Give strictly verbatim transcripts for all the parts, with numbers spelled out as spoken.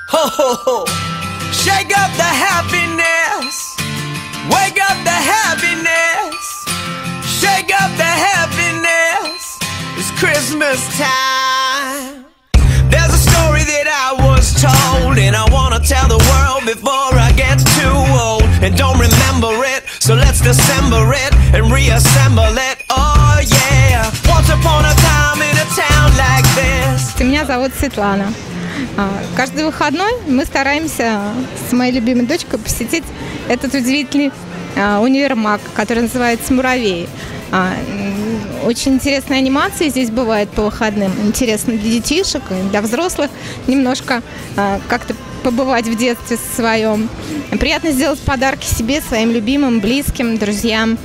Ho, ho, ho. Shake up the happiness. Wake up the happiness. Shake up the happiness. It's Christmas time. There's a story that I was told, and I wanna tell the world before I get too old and don't remember it. So let's dissemble it and reassemble it. Oh yeah. Once upon a time in a town like this. Меня зовут Светлана. Каждый выходной мы стараемся с моей любимой дочкой посетить этот удивительный универмаг, который называется «Муравей». Очень интересные анимации здесь бывают по выходным. Интересно для детишек, для взрослых. Немножко как-то побывать в детстве своем. Приятно сделать подарки себе, своим любимым, близким, друзьям.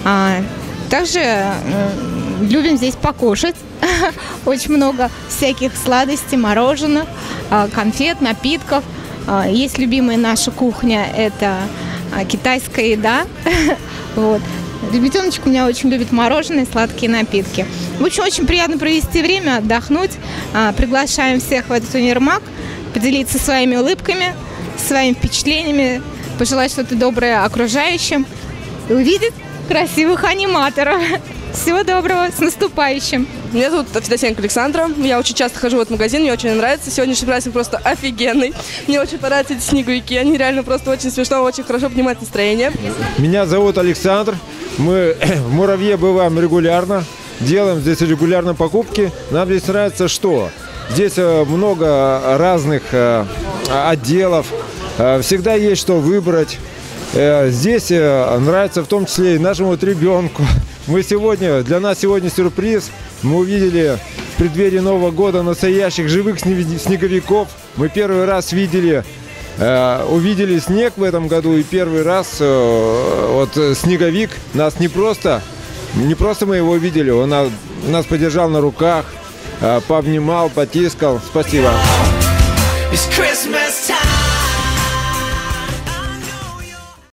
Также любим здесь покушать. Очень много всяких сладостей, мороженых, конфет, напитков. Есть любимая наша кухня, это китайская еда. Вот. Ребятеночек у меня очень любит мороженое, сладкие напитки. В общем, очень приятно провести время, отдохнуть. Приглашаем всех в этот универмаг, поделиться своими улыбками, своими впечатлениями, пожелать что-то доброе окружающим и увидеть красивых аниматоров. Всего доброго, с наступающим! Меня зовут Федосенко Александра. Я очень часто хожу в этот магазин, мне очень нравится. Сегодняшний праздник просто офигенный. Мне очень понравятся эти снеговики. Они реально просто очень смешно, очень хорошо поднимают настроение. Меня зовут Александр. Мы в Муравье бываем регулярно. Делаем здесь регулярно покупки. Нам здесь нравится что? Здесь много разных отделов. Всегда есть что выбрать. Здесь нравится в том числе и нашему вот ребенку. Мы сегодня, для нас сегодня сюрприз. Мы увидели в преддверии Нового года настоящих живых снеговиков. Мы первый раз видели, э, увидели снег в этом году. И первый раз э, вот снеговик нас не просто, не просто мы его видели. Он нас, нас подержал на руках, э, пообнимал, потискал. Спасибо.